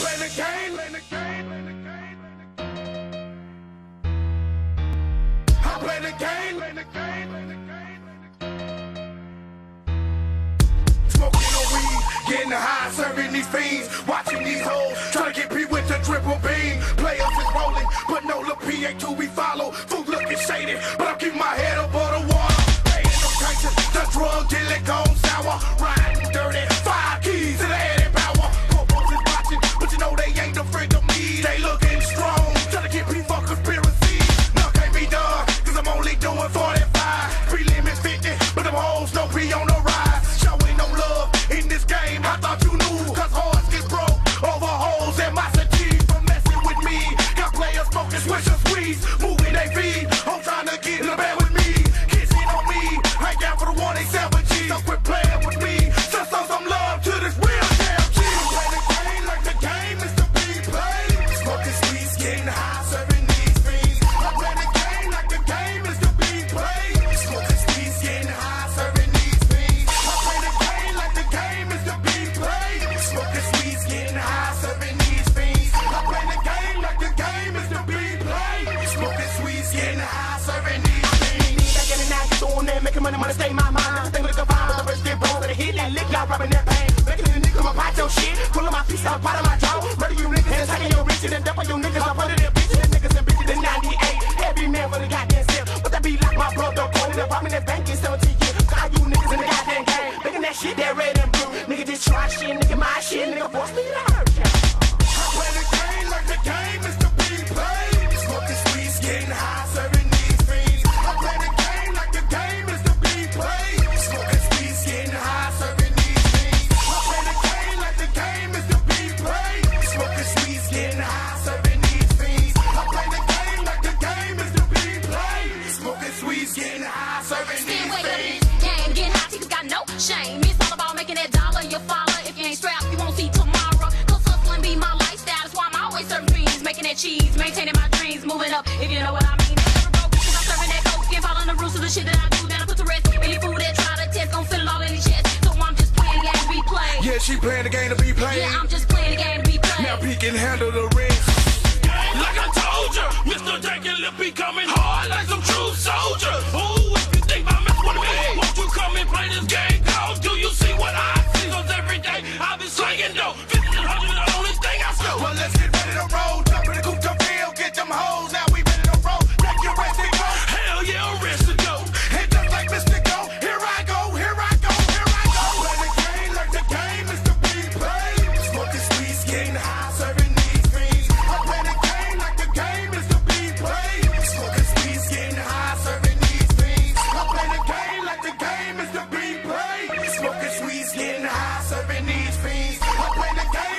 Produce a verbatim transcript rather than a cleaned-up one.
play the game. I play the game. Smoking on weed, getting high, serving these fiends, watching these hoes, trying to get P with the triple beam. Players is rolling, but no look P A two we follow. Food looking shaded, but I'm keeping my head above the water. Paying no attention, the drug dealing gone sour. Riding dirty, five keys to the head and power. Corporals is watching, but you know they ain't afraid of me. They looking strong, trying to get P for conspiracy. No, can't be done, cause I'm only doing forty-five. Free limit fifty, but them hoes no P on the rise. Showing no love in this game, I thought you knew. Cause hearts get broke over holes and my city from messing with me. Got players smoking swisher squeeze, moving they feet. I'm trying to get in the bed with me. Kissing on me, hang down for the one eight seven G. So quit playing with me, just show some love to this real damn G. Play the game like the game is to be played. Smoking sweets, getting high, serving these fiends. I play the game like the game is to be played. Smoking sweets, getting high, serving these fiends. I play the game like the game is to be played. Smoking sweets, getting high, serving these fiends. I play the game like the game is to be played. Smoking sweets, getting high, serving these fiends. Back in the nineties, doing that, making money, money, stay my mind. Everything with a fine, but the first get bold, better hit that lick, y'all rubbing that pain. Making it a nigga, my pot your shit, pulling my piece out, part of my jaw. Murder you niggas, and taking your riches, and dump on you niggas, I'm under them bitches, and niggas and bitches in ninety-eight. Every man for the goddamn self, but that be like my brother, going in the apartment, that bank in seventeen years. Got you niggas in the goddamn game, making that shit that red and blue. Nigga just try shit, nigga my shit, nigga force me to hurt ya. I play the game like the game is to be played. Smoking sweets, getting high, serving these fiends. I play the game like the game is to be played. Smoking sweets, getting high, serving these fiends. I play the game like the game is to be played. Smoking sweets, getting high, serving these fiends. I play the game like the game is to be played. Smoking sweets, getting high, serving Still these wake up fiends. this game, getting high, chicks got no shame. It's all about making that dollar, your follower. If you ain't strapped, you won't see tomorrow. Cause hustling be my lifestyle, that's why I'm always serving dreams. Making that cheese, maintaining my dreams, moving up, if you know what I mean. Never broke, cause I'm serving that coke, and following the rules of the shit that I do. Then I put to rest, any fool that try to test, gon' fill it all in his chest. So I'm just playing the game to be played. Yeah, she playing the game to be played. Yeah, I'm just playing the game to be played. Now P can handle the rest. Like I told ya, Mister Dakin Lip be coming hard like some true soldier. Ooh, if you think I mess with me, won't you come and play this game? Cause do you see what I see? Cause every day I've been slinging dough. fifty and one hundred, the only thing I sell. Well, let's get ready to roll. Jump in the coupe to field, get them hoes. Now we ready to roll. Take your rest and go. Hell yeah, I'm ready to go. And just like Mister Go, here I go, here I go, here I go. Play the game like the game is to be played. Smoking sweets, getting high, serving these fiends. I play the game like the game is to be played. Smoking sweets, getting high, serving these fiends. I play the game like the game is to be played. Smoking sweets, getting high, serving these fiends. I play the game